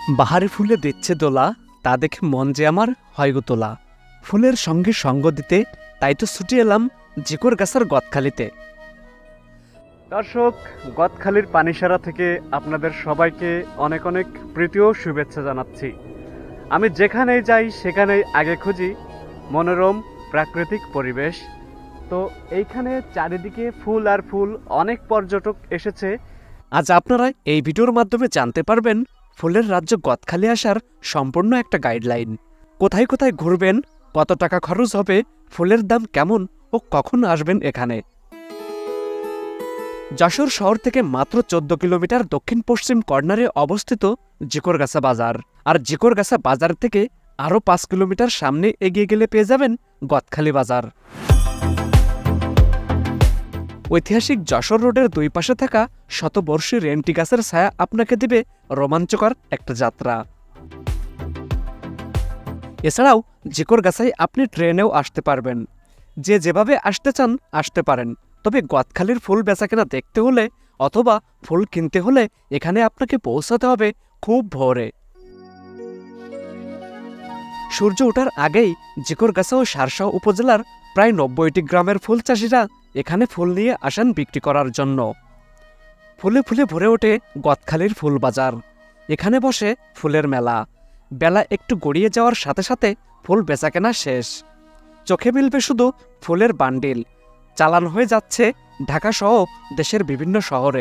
বাহারি ফুলে দিচ্ছে দোলা, তা দেখে মন যে আমার হয় গো তোলা। ফুলের সঙ্গে সঙ্গ দিতে তাই তো ছুটে এলাম ঝিকরগাছার গদখালিতে। দর্শক, গদখালির পানিসারা থেকে আপনাদের সবাইকে অনেক অনেক প্রীতি ও শুভেচ্ছা জানাচ্ছি। আমি যেখানেই যাই সেখানেই আগে খুঁজি মনোরম প্রাকৃতিক পরিবেশ। তো এইখানে চারিদিকে ফুল আর ফুল, অনেক পর্যটক এসেছে। আজ আপনারা এই ভিডিওর মাধ্যমে জানতে পারবেন ফুলের রাজ্য গদখালি আসার সম্পূর্ণ একটা গাইডলাইন। কোথায় কোথায় ঘুরবেন, কত টাকা খরচ হবে, ফুলের দাম কেমন ও কখন আসবেন এখানে। যশোর শহর থেকে মাত্র 14 কিলোমিটার দক্ষিণ পশ্চিম কর্নারে অবস্থিত ঝিকরগাছা বাজার। আর ঝিকরগাছা বাজার থেকে আরও 5 কিলোমিটার সামনে এগিয়ে গেলে পেয়ে যাবেন গদখালি বাজার। ঐতিহাসিক যশোর রোডের দুই পাশে থাকা শতবর্ষী রেন্টি গাছের ছায়া আপনাকে দেবে রোমাঞ্চকর একটা যাত্রা। এছাড়াও ঝিকরগাছায় আপনি ট্রেনেও আসতে পারবেন। যে যেভাবে আসতে চান আসতে পারেন, তবে গদখালির ফুল বেচাকেনা দেখতে হলে অথবা ফুল কিনতে হলে এখানে আপনাকে পৌঁছাতে হবে খুব ভোরে। সূর্য ওঠার আগেই ঝিকরগাছা ও সারসা উপজেলার প্রায় 90টি গ্রামের ফুল চাষিরা এখানে ফুল নিয়ে আসেন বিক্রি করার জন্য। ফুলে ফুলে ভরে ওঠে গদখালির ফুল বাজার। এখানে বসে ফুলের মেলা। বেলা একটু গড়িয়ে যাওয়ার সাথে সাথে ফুল বেচাকেনা শেষ। চোখে মিলবে শুধু ফুলের বান্ডিল। চালান হয়ে যাচ্ছে ঢাকা সহ দেশের বিভিন্ন শহরে।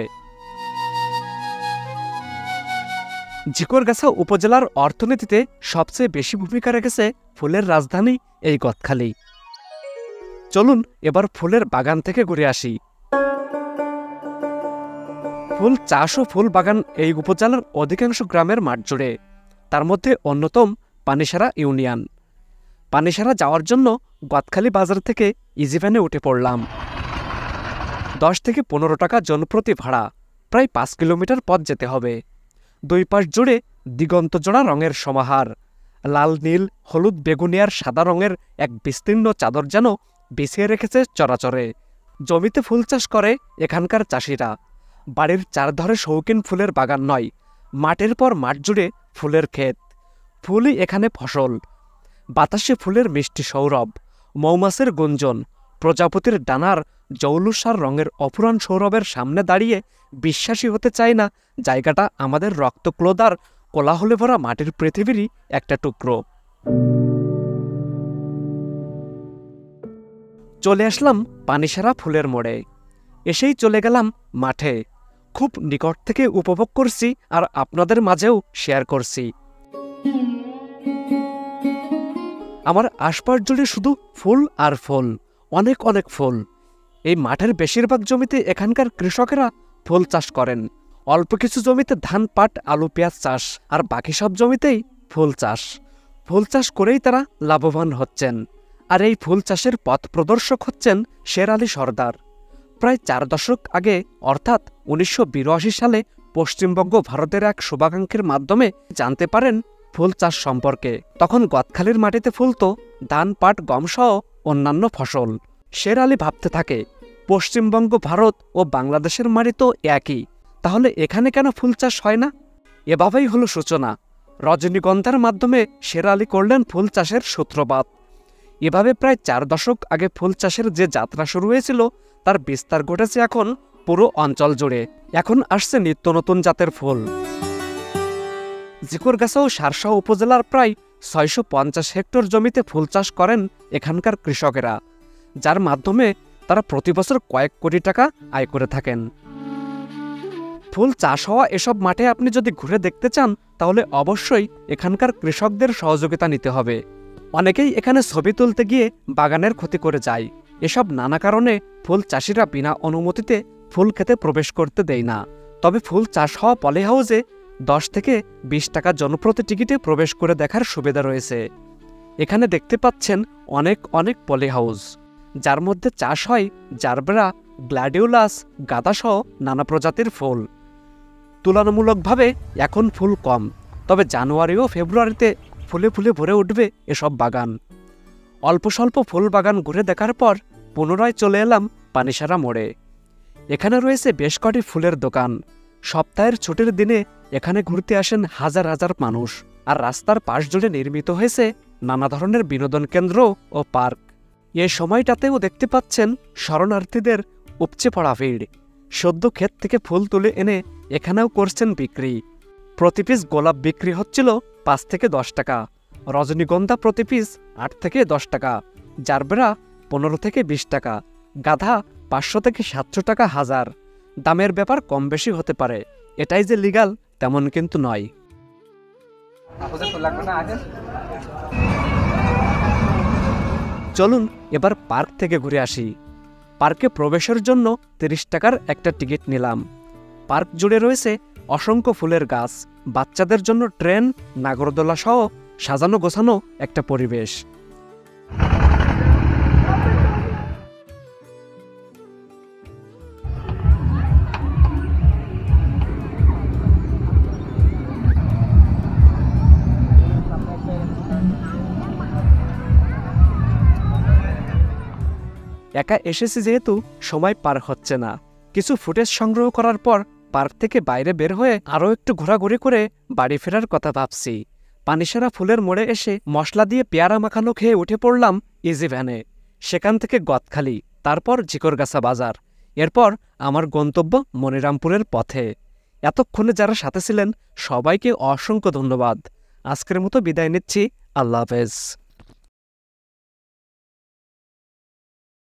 ঝিকরগাছা উপজেলার অর্থনীতিতে সবচেয়ে বেশি ভূমিকা রেখেছে ফুলের রাজধানী এই গদখালি। চলুন এবার ফুলের বাগান থেকে ঘুরে আসি। ফুল চাষ ও ফুল বাগান এই উপজেলার অধিকাংশ গ্রামের মাঠ জুড়ে। তার মধ্যে অন্যতম পানিসারা ইউনিয়ন। পানিসারা যাওয়ার জন্য গদখালি বাজার থেকে ইজিভ্যানে উঠে পড়লাম। 10 থেকে 15 টাকা জনপ্রতি ভাড়া। প্রায় 5 কিলোমিটার পথ যেতে হবে। দুই পাশ জুড়ে দিগন্তজোড়া রঙের সমাহার। লাল, নীল, হলুদ, বেগুনিয়ার সাদা রঙের এক বিস্তীর্ণ চাদর যেন বিছিয়ে রেখেছে চরাচরে। জমিতে ফুল চাষ করে এখানকার চাষিরা। বাড়ির চারধারে শৌখিন ফুলের বাগান নয়, মাঠের পর মাঠ জুড়ে ফুলের ক্ষেত। ফুলই এখানে ফসল। বাতাসে ফুলের মিষ্টি সৌরভ, মৌমাছির গুঞ্জন, প্রজাপতির ডানার জৌলুসার রঙের অফুরান সৌরভের সামনে দাঁড়িয়ে বিশ্বাসী হতে চায় না জায়গাটা আমাদের রক্তক্লোদার কোলাহলে ভরা মাটির পৃথিবীরই একটা টুকরো। চলে আসলাম পানিসারা ফুলের মোড়ে। এসেই চলে গেলাম মাঠে। খুব নিকট থেকে উপভোগ করছি আর আপনাদের মাঝেও শেয়ার করছি। আমার আশপাশ জুড়ে শুধু ফুল আর ফুল, অনেক অনেক ফুল। এই মাঠের বেশিরভাগ জমিতে এখানকার কৃষকেরা ফুল চাষ করেন। অল্প কিছু জমিতে ধান, পাট, আলু, পেঁয়াজ চাষ, আর বাকি সব জমিতেই ফুল চাষ। ফুল চাষ করেই তারা লাভবান হচ্ছেন। আর এই ফুল চাষের পথ প্রদর্শক হচ্ছেন শের আলী সর্দার। প্রায় 4 দশক আগে অর্থাৎ 1982 সালে পশ্চিমবঙ্গ ভারতের এক শুভাকাঙ্ক্ষীর মাধ্যমে জানতে পারেন ফুল চাষ সম্পর্কে। তখন গদখালির মাটিতে ফুলত ধান, পাট, গম সহ অন্যান্য ফসল। শের আলী ভাবতে থাকে, পশ্চিমবঙ্গ, ভারত ও বাংলাদেশের মাটি তো একই, তাহলে এখানে কেন ফুল চাষ হয় না? এভাবেই হলো সূচনা। রজনীগন্ধার মাধ্যমে শের আলী করলেন ফুল চাষের সূত্রপাত। এভাবে প্রায় 4 দশক আগে ফুল চাষের যে যাত্রা শুরু হয়েছিল তার বিস্তার ঘটেছে এখন পুরো অঞ্চল জুড়ে। এখন আসছে নিত্য নতুন জাতের ফুল। ঝিকরগাছা ও সারসা উপজেলার প্রায় 650 হেক্টর জমিতে ফুল চাষ করেন এখানকার কৃষকেরা, যার মাধ্যমে তারা প্রতি বছর কয়েক কোটি টাকা আয় করে থাকেন। ফুল চাষ হওয়া এসব মাঠে আপনি যদি ঘুরে দেখতে চান তাহলে অবশ্যই এখানকার কৃষকদের সহযোগিতা নিতে হবে। অনেকেই এখানে ছবি তুলতে গিয়ে বাগানের ক্ষতি করে যায়। এসব নানা কারণে ফুল চাষিরা বিনা অনুমতিতে ফুল খেতে প্রবেশ করতে দেয় না। তবে ফুল চাষ হওয়া পলি হাউসে 10 থেকে 20 টাকা জনপ্রতি টিকিটে প্রবেশ করে দেখার সুবিধা রয়েছে। এখানে দেখতে পাচ্ছেন অনেক অনেক পলি হাউস, যার মধ্যে চাষ হয় জারবেরা, গ্ল্যাডিওলাস, গাঁদাসহ নানা প্রজাতির ফুল। তুলনামূলকভাবে এখন ফুল কম, তবে জানুয়ারি ও ফেব্রুয়ারিতে ফুলে ফুলে ভরে উঠবে এসব বাগান। অল্প স্বল্প ফুল বাগান ঘুরে দেখার পর পুনরায় চলে এলাম পানিসারা মোড়ে। এখানে রয়েছে বেশ কটি ফুলের দোকান। সপ্তাহের ছুটির দিনে এখানে ঘুরতে আসেন হাজার হাজার মানুষ। আর রাস্তার পাশ জুড়ে নির্মিত হয়েছে নানা ধরনের বিনোদন কেন্দ্র ও পার্ক। এ সময়টাতেও দেখতে পাচ্ছেন শরণার্থীদের উপচে পড়া ভিড়। সদ্য ক্ষেত থেকে ফুল তুলে এনে এখানেও করছেন বিক্রি। প্রতি পিস গোলাপ বিক্রি হচ্ছিল 5 থেকে 10 টাকা, রজনীগন্ধা প্রতি পিস 8 থেকে 10 টাকা, জারবেরা 15 থেকে 20 টাকা, গাধা 500 থেকে 700 টাকা হাজার। দামের ব্যাপার কম বেশি হতে পারে, এটাই যে লিগাল তেমন কিন্তু নয়। চলুন এবার পার্ক থেকে ঘুরে আসি। পার্কে প্রবেশের জন্য 30 টাকার একটা টিকিট নিলাম। পার্ক জুড়ে রয়েছে অসংখ্য ফুলের গাছ, বাচ্চাদের জন্য ট্রেন, নাগরদোলা সহ সাজানো গোছানো একটা পরিবেশ। একা এসেছি যেহেতু সময় পার হচ্ছে না। কিছু ফুটেজ সংগ্রহ করার পর পার্ক থেকে বাইরে বের হয়ে আরও একটু ঘোরাঘুরি করে বাড়ি ফেরার কথা ভাবছি। পানিসারা ফুলের মোড়ে এসে মশলা দিয়ে পেয়ারা মাখানো খেয়ে উঠে পড়লাম ইজি ভ্যানে। সেখান থেকে গদখালি, তারপর ঝিকরগাছা বাজার, এরপর আমার গন্তব্য মনিরামপুরের পথে। এতক্ষণে যারা সাথে ছিলেন সবাইকে অসংখ্য ধন্যবাদ। আজকের মতো বিদায় নিচ্ছি। আল্লাহ হাফেজ।